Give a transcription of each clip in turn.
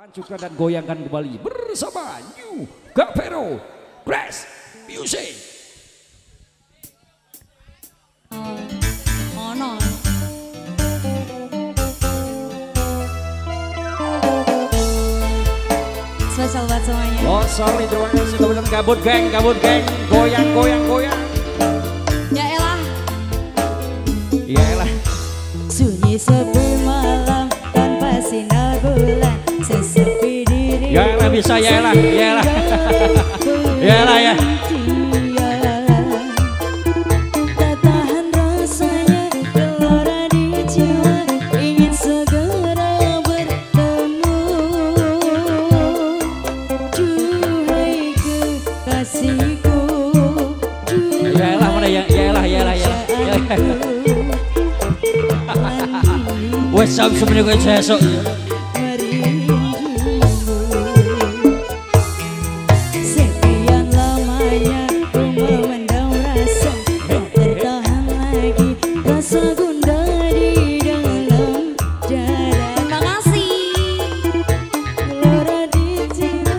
Pancurkan dan goyangkan kembali bersama New Gavero Grass Music. Oh no. Spesial buat semuanya. Oh sorry, terima kasih teman-teman. Kabut geng, goyang. Ya elah. Ya elah. Sunyi sepi malam tanpa sinar bulan, sesepi diri. Ya elah bisa, ya elah. Ya elah ya. Tak tahan rasanya gelora di jiwa, ingin segera bertemu. Duhai kekasihku, Ya elah mana ya elah. Wes sam sebenarnya gue sesok. Sekian lamanya ku memendam rasa, tak tertahan lagi rasa gundah di dalam dada. Terima kasih. Gelora di jiwa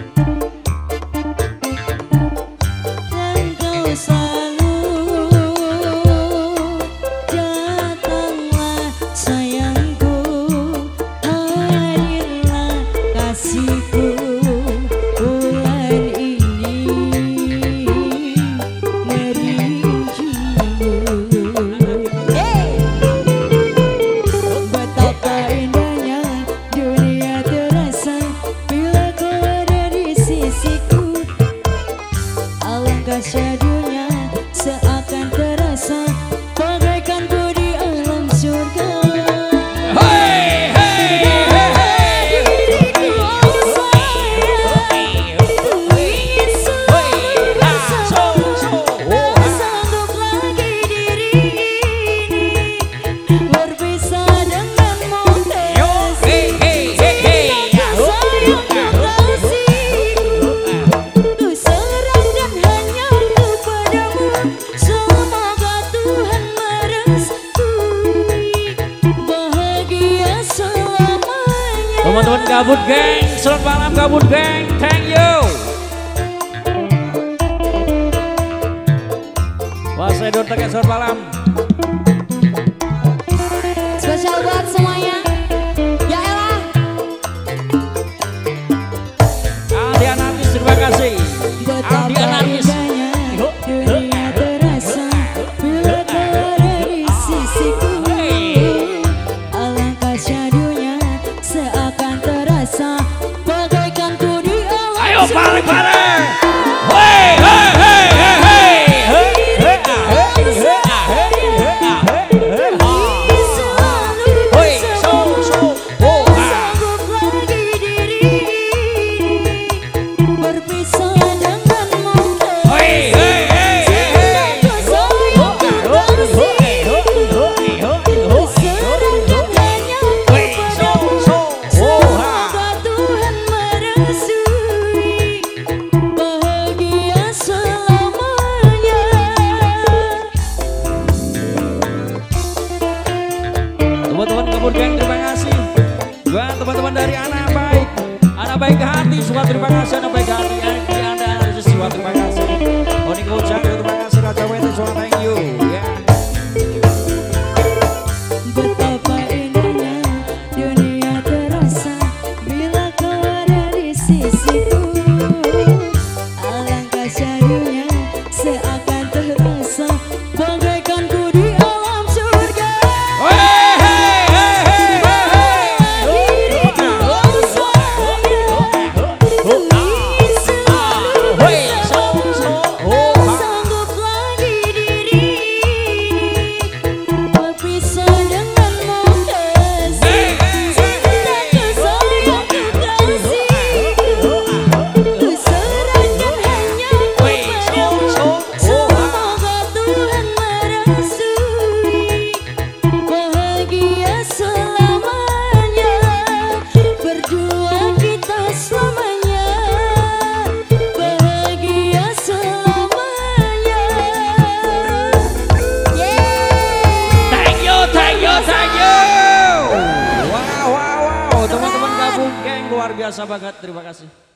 dan kau selalu datanglah sayangku, hadirlah kasihku. Bulan ini betapa indahnya dunia terasa bila kau ada di sisiku. Alangkah syahdunya seakan terasa bagaikan ku di alam surga. Teman-teman Gabut Geng, selamat malam Gabut Geng, thank you. Wah saya Don Tegas, selamat malam. Spesial buat semuanya. Ya elah. Aldi Anarkis, terima kasih. Aldi Anarkis. Dunia terasa bila kau ada di sisiku. Alangkah syahdunya seakan terasa bagaikan ku di alam. Ayo bareng-bareng. Teman-teman Gabut Geng, terima kasih. Buat teman-teman dari anak baik hati, semua terima kasih. Anak baik hati, Anda semua terima kasih. Oni Kocang, terima kasih. Raja Weti, semua thank you. Ya. Betapa indahnya dunia terasa bila kau ada di sisiku. Alangkah syahdunya seakan terasa bagaikan ku di alam surga. Diriku semuanya luar biasa banget. Terima kasih.